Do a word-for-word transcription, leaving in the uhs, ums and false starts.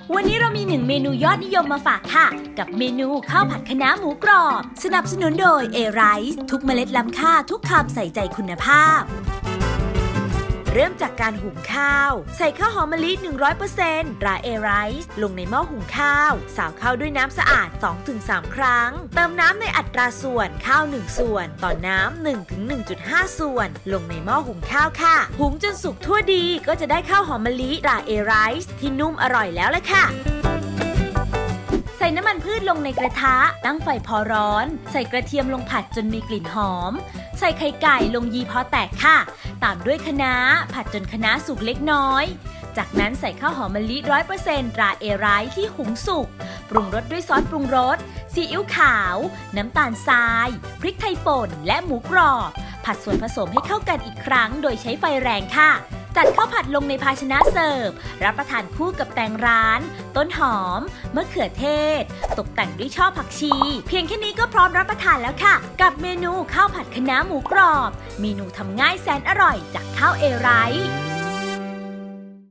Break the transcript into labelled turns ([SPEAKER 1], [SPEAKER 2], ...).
[SPEAKER 1] วันนี้เรามีหนึ่งเมนูยอดนิยมมาฝากค่ะกับเมนูข้าวผัดคะน้าหมูกรอบสนับสนุนโดย เอ ไรซ์ ทุกเมล็ดล้ำค่าทุกคำใส่ใจคุณภาพเริ่มจากการหุงข้าวใส่ข้าวหอมมะลิ หนึ่งร้อยเปอร์เซ็นต์ ตรา เอ ไรซ์ ลงในหม้อหุงข้าวสาวข้าวด้วยน้ำสะอาด สองถึงสาม ครั้งเติมน้ำในอัตราส่วนข้าวหนึ่งส่วนต่อน้ำ หนึ่งถึงหนึ่งจุดห้า ส่วนลงในหม้อหุงข้าวค่ะหุงจนสุกทั่วดีก็จะได้ข้าวหอมมะลิตรา เอ ไรซ์ ที่นุ่มอร่อยแล้วละค่ะใส่น้ำมันพืชลงในกระทะตั้งไฟพอร้อนใส่กระเทียมลงผัดจนมีกลิ่นหอมใส่ไข่ไก่ลงยีพอแตกค่ะตามด้วยคะน้าผัดจนคะน้าสุกเล็กน้อยจากนั้นใส่ข้าวหอมมะลิ ร้อยเปอร์เซ็นต์ ตรา เอ ไรซ์ ที่หุงสุกปรุงรสด้วยซอสปรุงรสซีอิ๊วขาวน้ำตาลทรายพริกไทยป่นและหมูกรอบผัดส่วนผสมให้เข้ากันอีกครั้งโดยใช้ไฟแรงค่ะจัดข้าวผัดลงในภาชนะเสิร์ฟรับประทานคู่กับแตงร้านต้นหอมมะเขือเทศตกแต่งด้วยช่อผักชีเพียงแค่นี้ก็พร้อมรับประทานแล้วค่ะกับเมนูข้าวผัดคะน้าหมูกรอบเมนูทำง่ายแสนอร่อยจากข้าว เอ ไรซ์